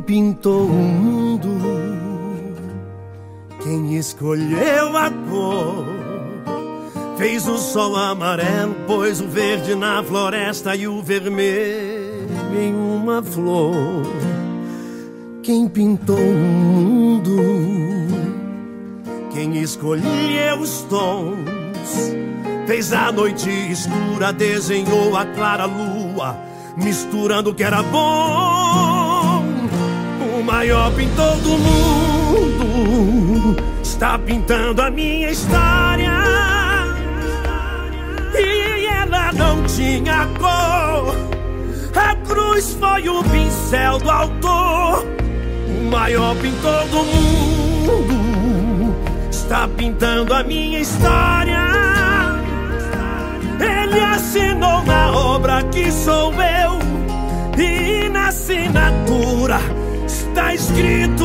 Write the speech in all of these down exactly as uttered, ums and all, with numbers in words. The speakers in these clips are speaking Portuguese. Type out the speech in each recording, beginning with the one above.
pintou o mundo? Quem escolheu a cor? Fez o sol amarelo, pôs o verde na floresta e o vermelho em uma flor. Quem pintou o mundo? Quem escolheu os tons? Fez a noite escura, desenhou a clara lua, misturando o que era bom. O maior pintor do mundo está pintando a minha história. E ela não tinha cor, a cruz foi o pincel do autor. O maior pintor do mundo está pintando a minha história. Ele assinou na obra que sou eu, e na assinatura está escrito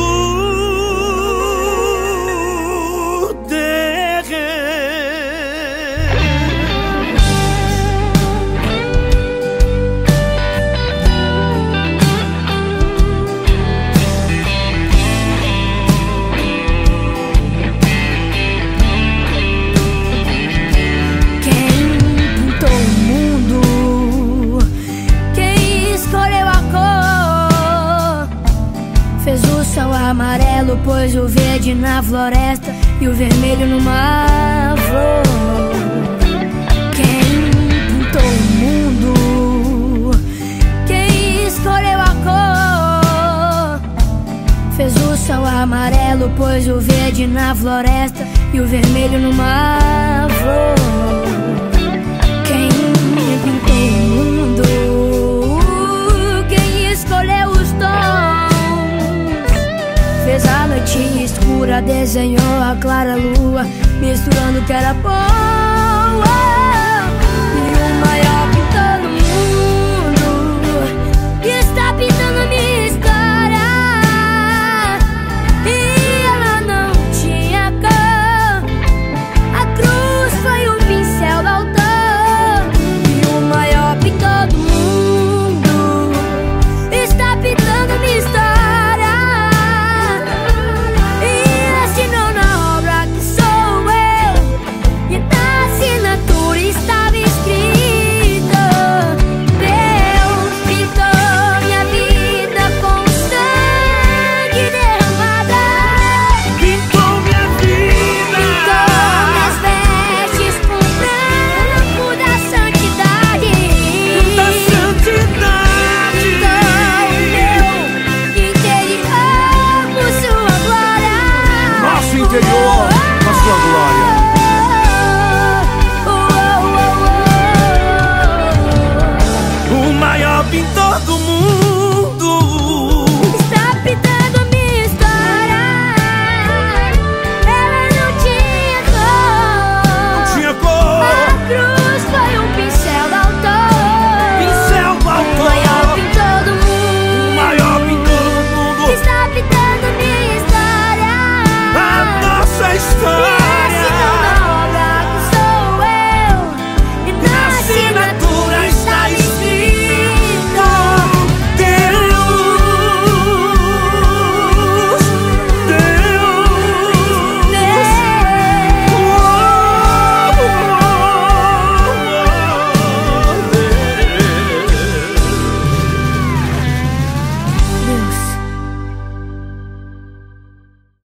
amarelo, pôs o verde na floresta e o vermelho numa flor. Quem pintou o mundo? Quem escolheu a cor? Fez o céu amarelo, pôs o verde na floresta e o vermelho numa flor. Quem pintou o mundo? Quem escolheu os tons? Fez a noite escura, desenhou a clara lua, misturando o que era bom.